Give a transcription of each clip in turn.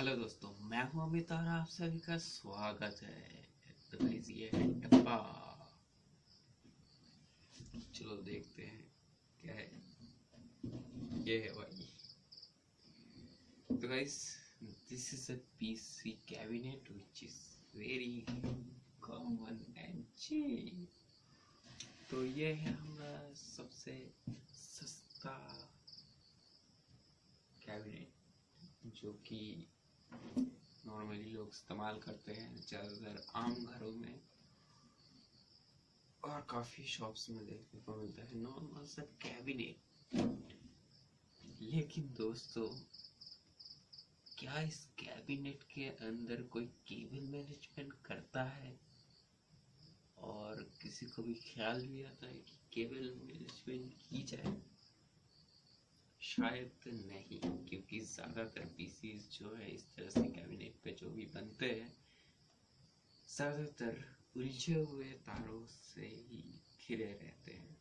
Hello दोस्तों, मैं हूं अमित और आप सभी का स्वागत है। तो गाइस, ये है डब्बा। चलो देखते हैं क्या है। ये है भाई। तो guys, this is a PC cabinet which is very common and cheap. तो ये है हमारा सबसे सस्ता कैबिनेट, जो कि नॉर्मली लोग इस्तेमाल करते हैं ज़्यादातर आम घरों में और काफ़ी शॉप्स में देखने को मिलता है नॉर्मल सा कैबिनेट। लेकिन दोस्तों, क्या इस कैबिनेट के अंदर कोई केबल मैनेजमेंट करता है? और किसी को भी ख्याल भी आता है कि केबल मैनेजमेंट की जाए? शायद नहीं, क्योंकि ज़्यादातर पीसीज जो है इस तरह से कैबिनेट पे जो भी बनते हैं, ज़्यादातर उलझे हुए तारों से ही घिरे रहते हैं।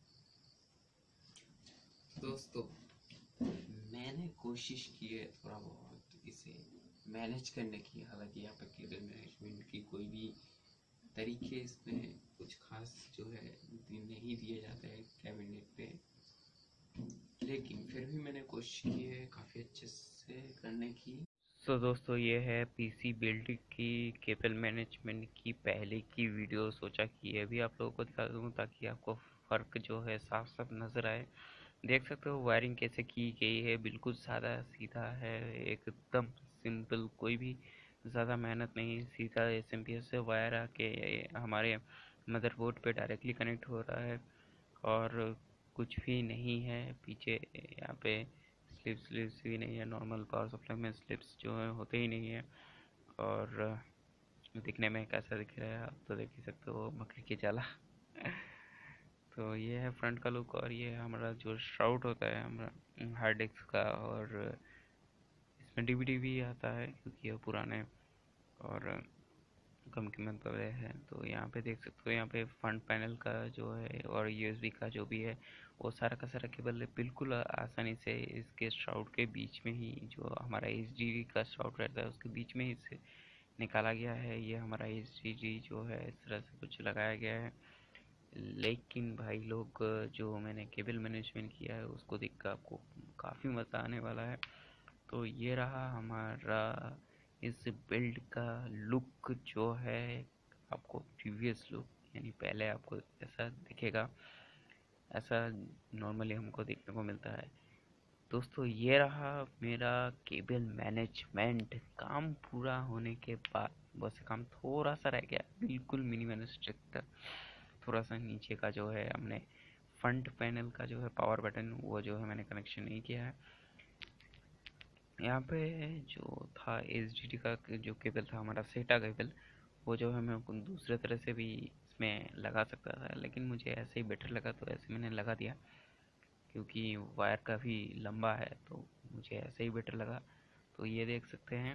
दोस्तों, मैंने कोशिश की है थोड़ा बहुत इसे मैनेज करने की। हालांकि यहाँ पर केबल मैनेजमेंट की कोई भी तरीके इसमें कुछ खास जो है नहीं दिए जाते हैं कैबिनेट पे, लेकिन फिर भी मैंने कोशिश की है काफ़ी अच्छे से करने की। दोस्तों, ये है पीसी बिल्ड की केबल मैनेजमेंट की पहले की वीडियो। सोचा कि ये भी आप लोगों को दिखा दूँ ताकि आपको फ़र्क जो है साफ साफ नज़र आए। देख सकते हो वायरिंग कैसे की गई है, बिल्कुल सादा सीधा है, एकदम सिंपल, कोई भी ज़्यादा मेहनत नहीं। सीधा एसएमपीएस से वायर आके हमारे मदरबोर्ड पे डायरेक्टली कनेक्ट हो रहा है और कुछ भी नहीं है पीछे। यहाँ पे स्लिप्स भी नहीं है, नॉर्मल पावर सप्लाई में स्लिप्स जो है होते ही नहीं है। और दिखने में कैसा दिख रहा है आप तो देख ही सकते हो, बकरी की जाला। तो ये है फ्रंट का लुक, और ये हमारा जो श्राउड होता है हमारा हार्ड डिस्क का, और इसमें डीवीडी भी आता है क्योंकि ये पुराने और कम कीमत वाले हैं। तो यहाँ पे देख सकते हो, यहाँ पे फ्रंट पैनल का जो है और यूएसबी का जो भी है वो सारा का सारा केबल बिल्कुल आसानी से इसके श्राउड के बीच में ही, जो हमारा एचडीडी का श्राउड रहता है उसके बीच में ही से निकाला गया है। ये हमारा एचडीडी जो है इस तरह से कुछ लगाया गया है। लेकिन भाई लोग, जो मैंने केबल मैनेजमेंट किया है उसको देख कर आपको काफ़ी मज़ा आने वाला है। तो ये रहा हमारा इस बिल्ड का लुक जो है, आपको प्रीवियस लुक, यानी पहले आपको ऐसा दिखेगा, ऐसा नॉर्मली हमको देखने को मिलता है। दोस्तों, ये रहा मेरा केबल मैनेजमेंट। काम पूरा होने के बाद बस काम थोड़ा सा रह गया, बिल्कुल मिनिमलिस्टिक तक। थोड़ा सा नीचे का जो है हमने फ्रंट पैनल का जो है पावर बटन, वो जो है मैंने कनेक्शन नहीं किया है। यहाँ पे जो था एचडीडी का जो केबल था हमारा सेटा केबल, वो जो है मैं दूसरे तरह से भी इसमें लगा सकता था, लेकिन मुझे ऐसे ही बेटर लगा तो ऐसे मैंने लगा दिया, क्योंकि वायर काफ़ी लंबा है तो मुझे ऐसे ही बेटर लगा। तो ये देख सकते हैं,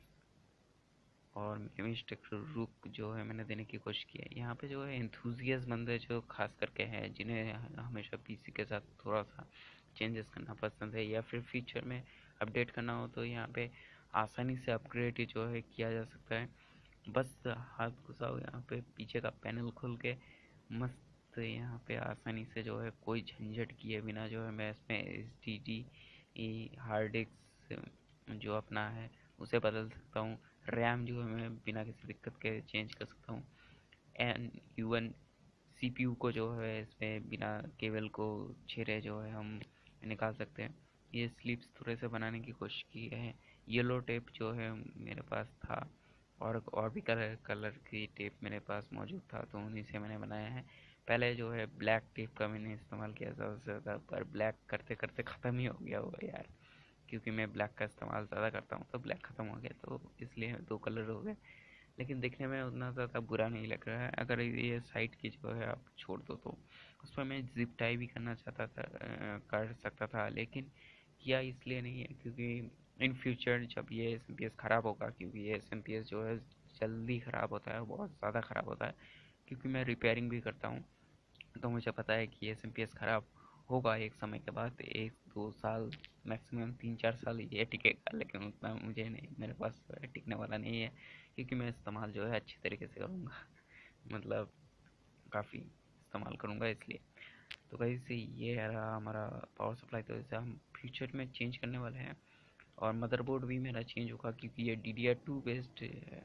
और मिस्टेक रुक जो है मैंने देने की कोशिश की है। यहाँ पे जो है एंथुजियास्ट बंदे जो खास करके हैं, जिन्हें हमेशा पीसी के साथ थोड़ा सा चेंजेस करना पसंद है या फिर फ्यूचर में अपडेट करना हो, तो यहाँ पे आसानी से अपग्रेड जो है किया जा सकता है। बस हाथ घुसाओ यहाँ पे, पीछे का पैनल खोल के मस्त यहाँ पे आसानी से जो है कोई झंझट किए बिना जो है मैं इसमें एचडीडी हार्ड डिस्क जो अपना है उसे बदल सकता हूँ। रैम जो है मैं बिना किसी दिक्कत के चेंज कर सकता हूँ। एन इवन सीपीयू को जो है इसमें बिना केबल को छेड़े जो है हम निकाल सकते हैं। ये स्लिप्स थोड़े से बनाने की कोशिश की है। येलो टेप जो है मेरे पास था, और भी कलर कलर की टेप मेरे पास मौजूद था, तो उन्हीं से मैंने बनाया है। पहले जो है ब्लैक टेप का मैंने इस्तेमाल किया था सबसे ज़्यादा, पर ब्लैक करते करते ख़त्म ही हो गया होगा यार, क्योंकि मैं ब्लैक का इस्तेमाल ज़्यादा करता हूँ तो ब्लैक ख़त्म हो गया, तो इसलिए दो कलर हो गए। लेकिन दिखने में उतना ज़्यादा बुरा नहीं लग रहा है। अगर ये साइड की जो है आप छोड़ दो तो उसमें मैं जिप टाई भी करना चाहता था, कर सकता था, लेकिन किया इसलिए नहीं है क्योंकि इन फ्यूचर जब ये एस एम पी एस ख़राब होगा, क्योंकि ये एस एम पी एस जो है जल्दी ख़राब होता है, बहुत ज़्यादा ख़राब होता है, क्योंकि मैं रिपेयरिंग भी करता हूँ, तो मुझे पता है कि एस एम पी एस ख़राब होगा एक समय के बाद, 1-2 साल, मैक्सिमम 3-4 साल ये टिकेगा, लेकिन उतना मुझे नहीं, मेरे पास टिकने वाला नहीं है, क्योंकि मैं इस्तेमाल जो है अच्छे तरीके से करूँगा। मतलब काफ़ी इस्तेमाल करूँगा इसलिए। तो वैसे से ये रहा हमारा पावर सप्लाई। तो जैसे हम फ्यूचर में चेंज करने वाले हैं, और मदरबोर्ड भी मेरा चेंज होगा, क्योंकि ये DDR2 बेस्ड है।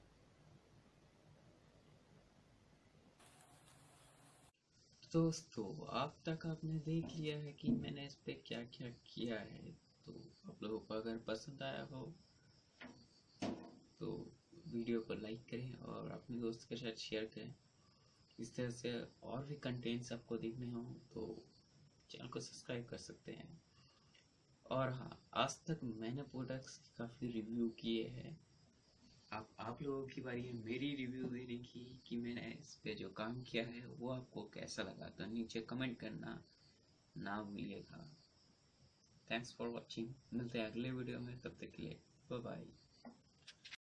दोस्तों, अब तक आपने देख लिया है कि मैंने इस पे क्या क्या किया है। तो आप लोगों को अगर पसंद आया हो तो वीडियो को लाइक करें और अपने दोस्त के साथ शेयर करें। इस तरह से और भी कंटेंट्स आपको देखने हो तो चैनल को सब्सक्राइब कर सकते हैं। और हाँ, आज तक मैंने प्रोडक्ट्स की काफ़ी रिव्यू किए हैं। अब आप लोगों की बारी है मेरी रिव्यू देने की कि मैंने इस पे जो काम किया है वो आपको कैसा लगा। तो नीचे कमेंट करना ना भूलिएगा। Thanks for watching. मिलते हैं अगले वीडियो में, तब तक के लिए